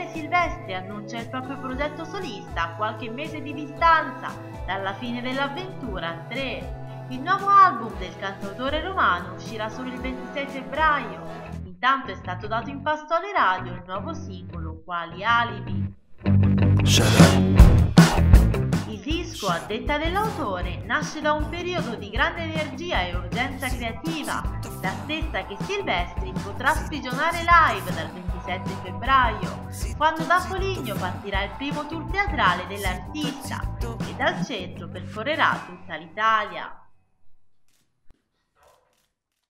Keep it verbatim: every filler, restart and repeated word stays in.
Silvestri annuncia il proprio progetto solista a qualche mese di distanza dalla fine dell'avventura tre. Il nuovo album del cantautore romano uscirà solo il ventisei febbraio. Intanto è stato dato in pasto alle radio il nuovo singolo Quali alibi. Il disco, a detta dell'autore, nasce da un periodo di grande energia e urgenza creativa, la stessa che Silvestri potrà sprigionare live dal ventisette febbraio, quando da Foligno partirà il primo tour teatrale dell'artista, che dal centro percorrerà tutta l'Italia.